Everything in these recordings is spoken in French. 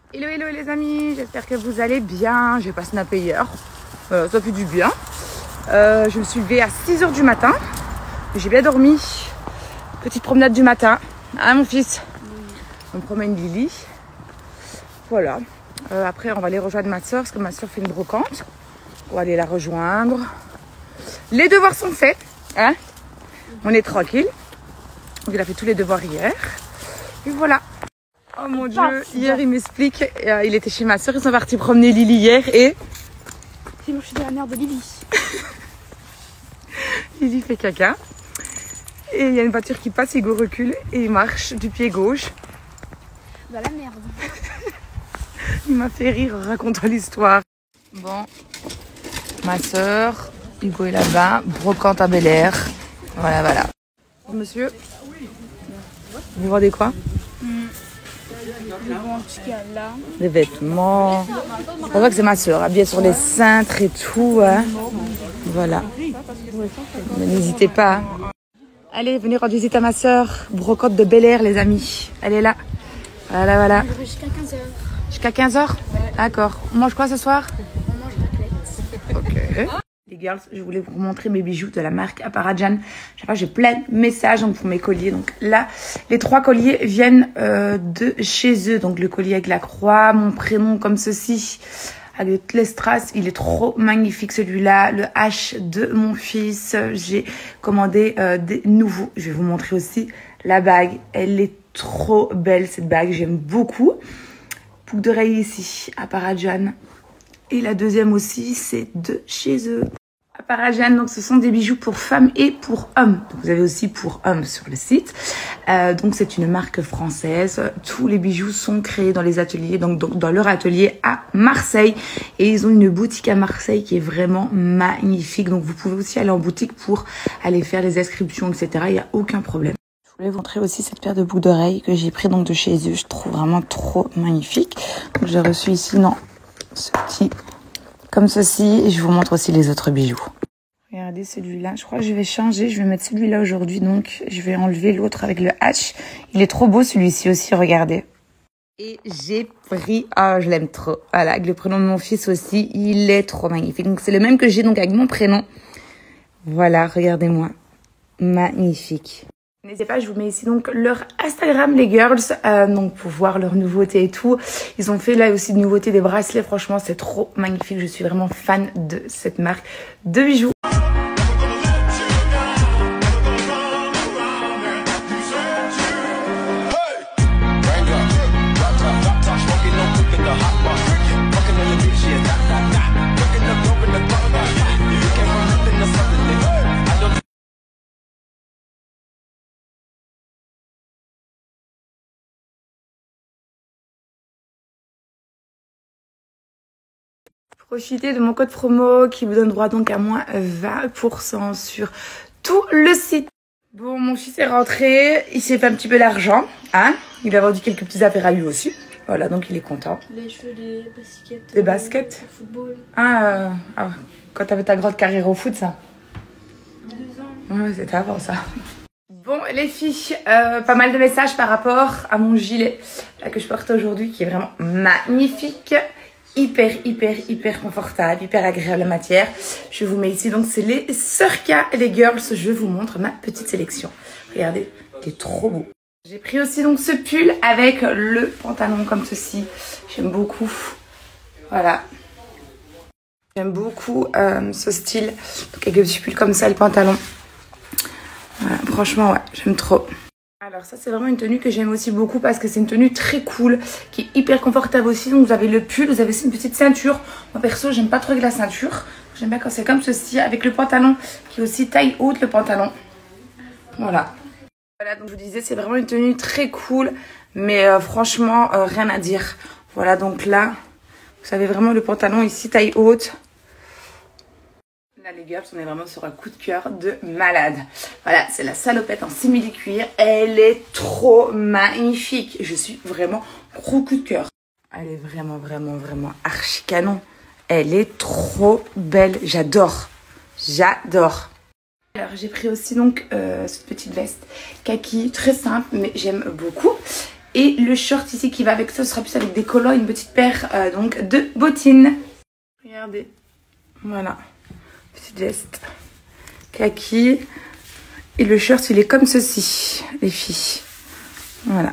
Hello hello les amis, j'espère que vous allez bien. Je vais pas snapper hier, ça fait du bien. Je me suis levée à 6 h du matin. J'ai bien dormi. Petite promenade du matin. Ah mon fils, on promène Lily. Voilà. Après on va aller rejoindre ma soeur parce que ma soeur fait une brocante. On va aller la rejoindre. Les devoirs sont faits, hein. On est tranquille. Il a fait tous les devoirs hier. Et voilà. Oh mon Dieu, hier il m'explique, il était chez ma soeur, ils sont partis promener Lily hier et... J'ai mangé de la merde de Lily. Lily fait caca. Et il y a une voiture qui passe, Hugo recule et il marche du pied gauche. Dans la merde. Il m'a fait rire en racontant l'histoire. Bon, ma soeur, Hugo est là-bas, brocante à Bel-Air. Voilà, voilà. Monsieur, vous vendez quoi? Là. Des vêtements. On voit que c'est ma soeur, habillée sur les cintres et tout. Hein. Voilà. Mais n'hésitez pas. Allez, venez rendre visite à ma soeur. Brocante de Bel-Air, les amis. Elle est là. Voilà, voilà. Jusqu'à 15 h. Jusqu'à 15 h? D'accord. On mange quoi ce soir? On mange raclette. Ok. Les girls, je voulais vous montrer mes bijoux de la marque Aparajan. J'ai plein de messages donc, pour mes colliers. Donc là, les 3 colliers viennent de chez eux. Donc le collier avec la croix, mon prénom comme ceci, avec toutes les strass. Il est trop magnifique celui-là. Le H de mon fils. J'ai commandé des nouveaux. Je vais vous montrer aussi la bague. Elle est trop belle cette bague. J'aime beaucoup. Boucle d'oreille ici, Aparajan. Et la deuxième aussi, c'est de chez eux. Aparajan, donc ce sont des bijoux pour femmes et pour hommes. Donc, vous avez aussi pour hommes sur le site. Donc c'est une marque française. Tous les bijoux sont créés dans les ateliers, donc dans leur atelier à Marseille. Et ils ont une boutique à Marseille qui est vraiment magnifique. Donc vous pouvez aussi aller en boutique pour aller faire les inscriptions, etc. Il n'y a aucun problème. Je voulais vous montrer aussi cette paire de boucles d'oreilles que j'ai pris donc de chez eux. Je trouve vraiment trop magnifique. Donc j'ai reçu ici, non, ce petit comme ceci, et je vous montre aussi les autres bijoux. Regardez celui-là, je crois que je vais changer, je vais mettre celui-là aujourd'hui, donc je vais enlever l'autre avec le H. Il est trop beau celui-ci aussi, regardez. Et j'ai pris, je l'aime trop, voilà, avec le prénom de mon fils aussi, il est trop magnifique. Donc c'est le même que j'ai donc avec mon prénom. Voilà, regardez-moi, magnifique. N'hésitez pas, je vous mets ici donc leur Instagram, les girls, donc pour voir leurs nouveautés et tout. Ils ont fait là aussi de nouveautés, des bracelets, franchement c'est trop magnifique. Je suis vraiment fan de cette marque de bijoux. Profitez de mon code promo qui vous donne droit donc à moins 20% sur tout le site. Bon, mon fils est rentré, il s'est fait un petit peu d'argent, hein. Il a vendu quelques petites affaires à lui aussi. Voilà, donc il est content. Les cheveux, des baskets. Des baskets Football. Quand t'avais ta grande carrière au foot, ça? 2 ans. Ouais, c'était avant ça. Bon, les filles, pas mal de messages par rapport à mon gilet là, que je porte aujourd'hui, qui est vraiment magnifique. Hyper confortable, hyper agréable la matière. Je vous mets ici, donc c'est les Surka, les girls. Je vous montre ma petite sélection. Regardez, il est trop beau. J'ai pris aussi donc ce pull avec le pantalon comme ceci. J'aime beaucoup. Voilà. J'aime beaucoup ce style. Donc avec le petit pull comme ça, le pantalon. Voilà, franchement, ouais, j'aime trop. Alors ça c'est vraiment une tenue que j'aime aussi beaucoup parce que c'est une tenue très cool, qui est hyper confortable aussi. Donc vous avez le pull, vous avez aussi une petite ceinture. Moi perso j'aime pas trop avec la ceinture. J'aime bien quand c'est comme ceci, avec le pantalon qui est aussi taille haute, le pantalon. Voilà. Voilà, donc je vous disais c'est vraiment une tenue très cool, mais franchement rien à dire. Voilà, donc là vous avez vraiment le pantalon ici taille haute. Là les girls, on est vraiment sur un coup de cœur de malade. Voilà, c'est la salopette en simili-cuir. Elle est trop magnifique. Je suis vraiment gros coup de cœur. Elle est vraiment archi canon. Elle est trop belle. J'adore. J'adore. Alors j'ai pris aussi donc cette petite veste kaki, très simple, mais j'aime beaucoup. Et le short ici qui va avec ça, ce sera plus avec des collants, une petite paire donc de bottines. Regardez, voilà, petite veste kaki. Et le short il est comme ceci, les filles. Voilà.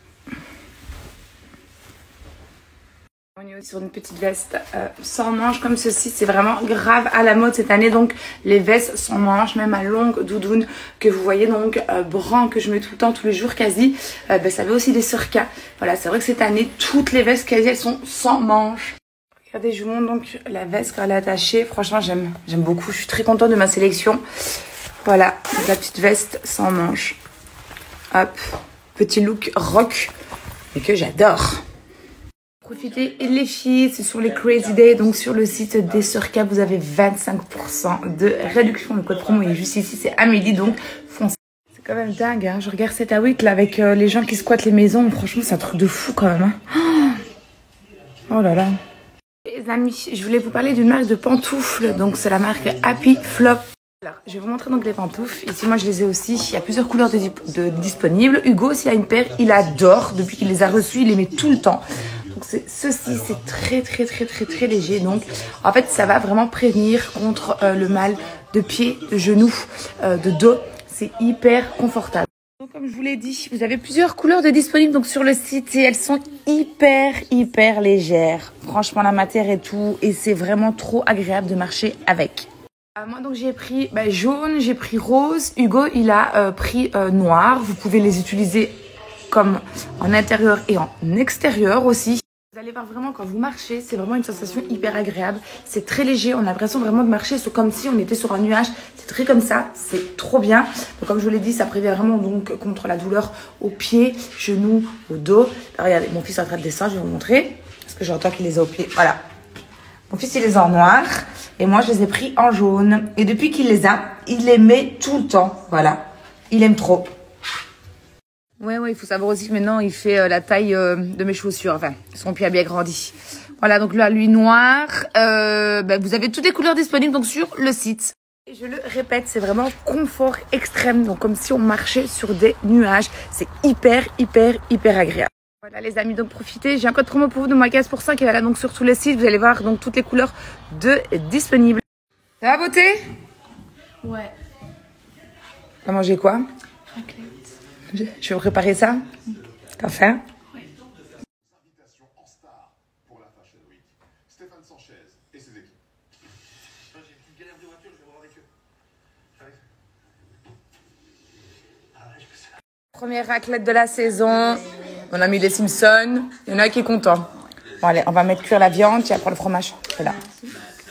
On est aussi sur une petite veste sans manches comme ceci. C'est vraiment grave à la mode cette année. Donc les vestes sans manches, même à longue doudoune que vous voyez donc brun que je mets tout le temps, tous les jours quasi. Ben, ça avait aussi des surcas. Voilà, c'est vrai que cette année, toutes les vestes quasi elles sont sans manches. Regardez, je vous montre donc la veste quand elle est attachée. Franchement, j'aime beaucoup. Je suis très contente de ma sélection. Voilà, donc la petite veste sans manches. Hop, petit look rock, et que j'adore. Profitez les filles, c'est sur les Crazy Days, donc sur le site des Surcas, vous avez 25% de réduction. Le code promo est juste ici, c'est Amélie, donc foncez. C'est quand même dingue, hein. Je regarde cette week là avec les gens qui squattent les maisons. Franchement, c'est un truc de fou quand même. Hein. Oh là là. Les amis, je voulais vous parler d'une marque de pantoufles, donc c'est la marque Happy Flop. Alors, je vais vous montrer donc les pantoufles. Ici, moi, je les ai aussi. Il y a plusieurs couleurs de disponibles. Hugo, s'il a une paire, il adore. Depuis qu'il les a reçues, il les met tout le temps. Donc, c'est ceci. C'est très léger. Donc, en fait, ça va vraiment prévenir contre le mal de pied, de genoux, de dos. C'est hyper confortable. Donc, comme je vous l'ai dit, vous avez plusieurs couleurs de disponibles donc sur le site et elles sont hyper légères. Franchement, la matière et tout. Et c'est vraiment trop agréable de marcher avec. Moi donc j'ai pris jaune, j'ai pris rose, Hugo il a pris noir. Vous pouvez les utiliser comme en intérieur et en extérieur aussi. Vous allez voir vraiment quand vous marchez, c'est vraiment une sensation hyper agréable. C'est très léger, on a l'impression vraiment de marcher, c'est comme si on était sur un nuage. C'est très comme ça, c'est trop bien. Donc comme je vous l'ai dit, ça prévient vraiment donc contre la douleur aux pieds, genoux, au dos. Alors, regardez, mon fils est en train de descendre, je vais vous montrer. Parce que j'entends qu'il les a aux pieds, voilà. Mon fils, il les a en noir et moi, je les ai pris en jaune. Et depuis qu'il les a, il les met tout le temps. Voilà, il aime trop. Ouais, il faut savoir aussi que maintenant, il fait la taille de mes chaussures. Enfin, son pied a bien grandi. Voilà, donc là, lui, noir. Vous avez toutes les couleurs disponibles donc sur le site. Et je le répète, c'est vraiment confort extrême. Donc, comme si on marchait sur des nuages. C'est hyper agréable. Voilà les amis, donc profitez, j'ai un code promo pour vous de moins 15% qui est là donc sur tous les sites, vous allez voir donc toutes les couleurs de disponibles. Ça va beauté? Ouais. On va manger quoi? Raclette. Je vais vous préparer ça. T'as faim? Ouais. Invitation en star pour la Fashion Week. Stéphane Sanchez et ses équipes. J'ai une petite galère de voiture, je vais voir avec eux. J'arrive. Ah ouais, je peux ça. Première raclette de la saison. On a mis les Simpsons. Il y en a qui est content. Bon allez, on va mettre cuire la viande. Tu vas prendre le fromage. C'est là.